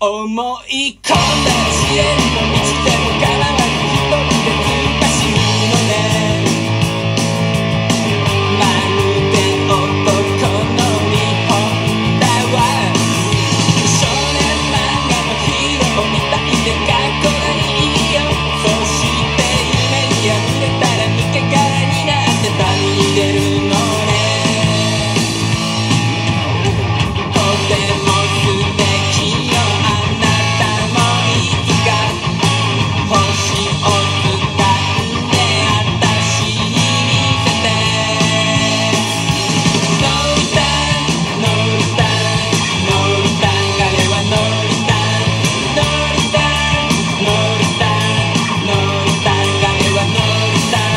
思い込んだら試練の道でも構わず一人で突っ走るのね。まるで男の日本だわ。少年漫画のヒーローみたいでかっこいいよ。そして夢に破れたら抜け殻になって旅に出るのね。とても素敵よあなたもいつか星を掴んであたしに見せて。ノリタンノリタンノリタン彼はノリタンノリタンノリタンノリタン彼はノリタン。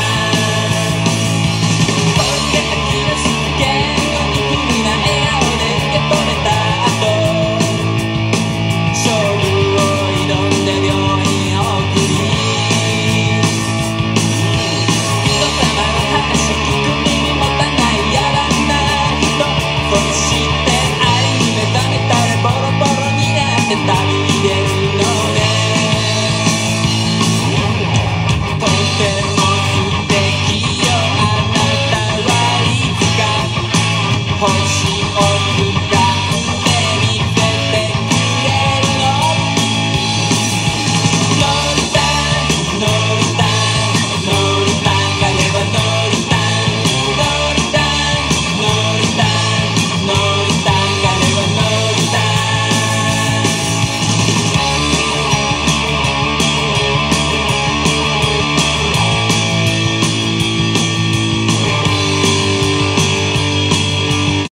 僕が諦めすぎるように不意な笑顔で受け止めた後、勝負を挑んで病院を送り、人様の話聞く耳持たない野蛮な人、星